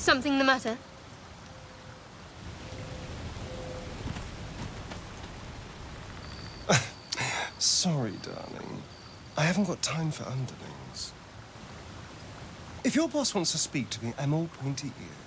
Something the matter? Sorry, darling. I haven't got time for underlings. If your boss wants to speak to me, I'm all pointy ears.